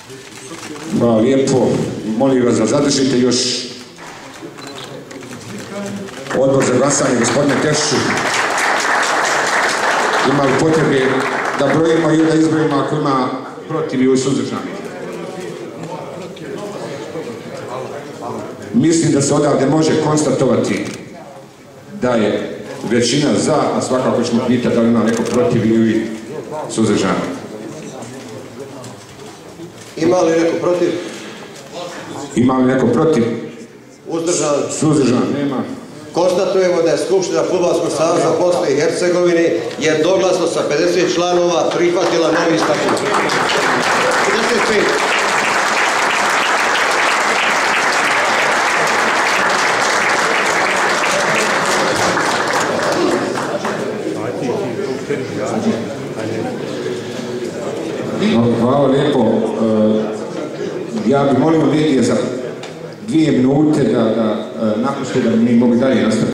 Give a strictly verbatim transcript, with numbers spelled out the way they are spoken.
Hvala lijepo. Molim vas da zadržite još odbor za glasanje, gospodine Tešiću. Ima li potrebe da brojimo i da izbrojimo ako ima protiv ili suzdržanih? Mislim da se odavde može konstatovati da je većina za, a svakako ćemo pitati da li ima neko protiv ili suzdržanih. Ima li neko protiv? Ima li neko protiv? Uzdržan? Suzdržan? Nema. Konstatujemo da je Skupština Fudbalskog saveza Bosne i Hercegovine jednoglasno sa pedeset članova prihvatila novi statut. pedeset pet. Hvala lijepo. Ja bih molio medije za dvije minute da napuste da mi mogu dalje nastaviti.